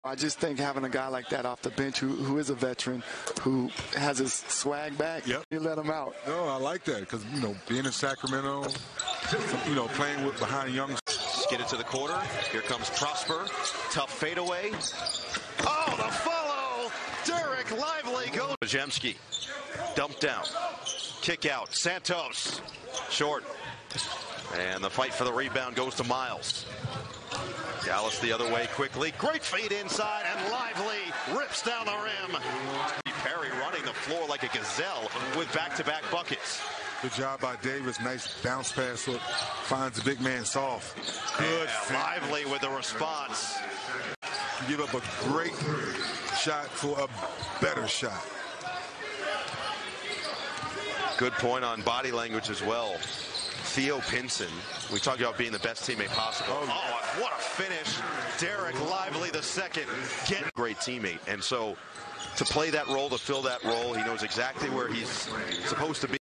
I just think having a guy like that off the bench who is a veteran, who has his swag back, yep. You let him out. No, I like that because, being in Sacramento, playing behind young. Get it to the corner. Here comes Prosper. Tough fadeaway. Oh, the follow. Derek Lively goes. Podziemski. Dumped down. Kick out. Santos. Short. And the fight for the rebound goes to Miles. Dallas the other way quickly. Great feed inside, and Lively rips down the rim. Perry running the floor like a gazelle with back-to-back buckets. Good job by Davis. Nice bounce pass. Finds the big man soft. Good. Lively with the response. Give up a great shot for a better shot. Good point on body language as well. Theo Pinson, we talked about being the best teammate possible. Oh, what a finish. Derek Lively the second. Great teammate. And so to play that role, to fill that role, he knows exactly where he's supposed to be.